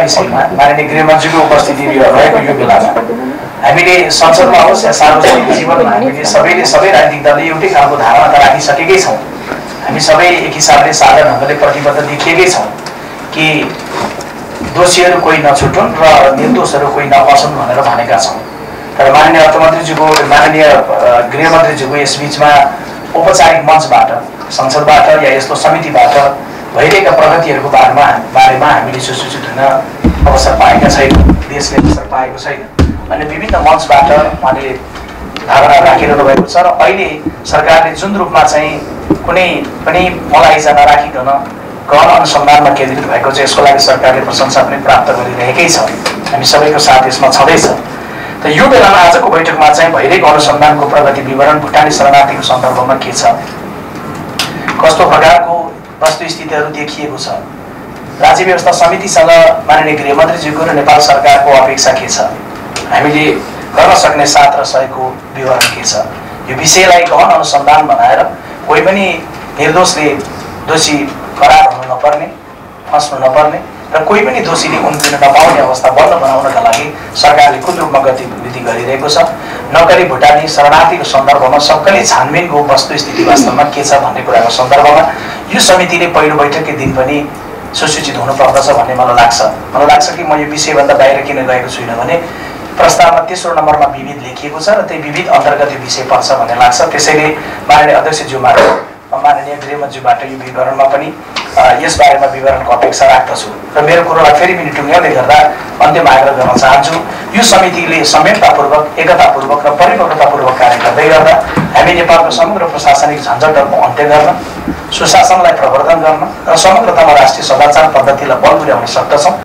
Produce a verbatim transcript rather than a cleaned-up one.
विषयमा माननीय गृहमन्त्रीको उपस्थिति रहेको यो बेलामा हामीले संसदमा होस् या सार्वजनिक जीवनमा हामीले सबैले सबै राजनीतिक दलले एउटै खालको धारणा त राखिसकेकै छौँ। हामी सबै एक हिसाबले साझा ढङ्गले प्रतिबद्ध देखिएकै छौँ कि दोषीहरू कोही नछुटुन् र निर्दोषहरू कोही नफसुन् भनेर भनेका छौँ। तर माननीय अर्थमन्त्रीज्यूको माननीय गृहमन्त्रीज्यूको यसबीचमा औपचारिक मञ्चबाट संसदबाट या यस्तो समितिबाट भइरहेका प्रगतिहरूको बारेमा बारेमा हामीले सुसूचित हुन अवसर पाएका छैनौँ, देशले अवसर पाएको छैन। अनि विभिन्न मञ्चबाट उहाँले धारणा राखिरहनु भएको छ र अहिले सरकारले जुन रूपमा चाहिँ कुनै पनि मलाइजा नराखिकन गहन अनुसन्धानमा केन्द्रित भएको छ, यसको लागि सरकारले प्रशंसा पनि प्राप्त गरिरहेकै छ। हामी सबैको साथ यसमा छँदैछ। त यो बेलामा आजको बैठकमा चाहिँ भइरहेको अनुसन्धानको प्रगति विवरण भुटानी शरणार्थीको सन्दर्भमा के छ, कस्तो प्रकारको वस्तुस्थितिहरू देखिएको छ, राज्य व्यवस्था समितिसँग माननीय गृहमन्त्रीज्यूको र नेपाल सरकारको अपेक्षा के छ, हामीले गर्न सक्ने साथ र सहयोगको विवरण के छ, यो विषयलाई गहन अनुसन्धान बनाएर कोही पनि निर्दोषले दोषी करार हुनु नपर्ने, फस्नु नपर्ने र कोही पनि दोषीले उम्किन नपाउने अवस्था बन्द बनाउनका लागि सरकारले कुन रूपमा गतिविधि गरिरहेको छ, नगरी भुटानी शरणार्थीको सन्दर्भमा सबैले छानबिनको वस्तुस्थिति वास्तवमा के छ भन्ने कुराको सन्दर्भमा यो समितिले पहिलो बैठककै दिन पनि सुसूचित हुनुपर्दछ भन्ने मलाई लाग्छ। मलाई लाग्छ कि म यो विषयभन्दा बाहिर किन गएको छुइनँ भने प्रस्तावमा तेस्रो नम्बरमा विविध लेखिएको छ र त्यही विविध अन्तर्गत यो विषय पर्छ भन्ने लाग्छ। त्यसैले माननीय अध्यक्षज्यूबाट माननीय गृहमन्त्रीबाट यो विवरणमा पनि यसबारेमा विवरणको अपेक्षा राख्दछु र मेरो कुरोलाई फेरि पनि टुङ्ग्याउँदै गर्दा अन्त्यमा आग्रह गर्न चाहन्छु, यो समितिले संयमतापूर्वक, एकतापूर्वक र परिपक्वतापूर्वक कार्य गर्दै गर्दा हामी नेपालको समग्र प्रशासनिक झन्झटहरूको अन्त्य गर्न, सुशासनलाई प्रवर्धन गर्न र समग्रतामा राष्ट्रिय सदाचार पद्धतिलाई बल पुर्याउन सक्दछौँ।